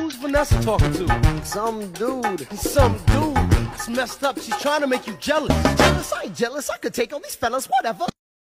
Who's Vanessa talking to? Some dude. Some dude. It's messed up. She's trying to make you jealous. Jealous? I ain't jealous. I could take all these fellas, whatever.